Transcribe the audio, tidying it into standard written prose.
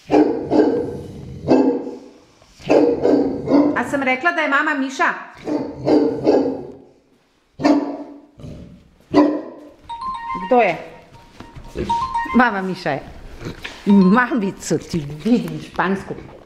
A sem rekla, da je mama Miša? Kdo je? Mama Miša je. Mamico ti vidim špansko.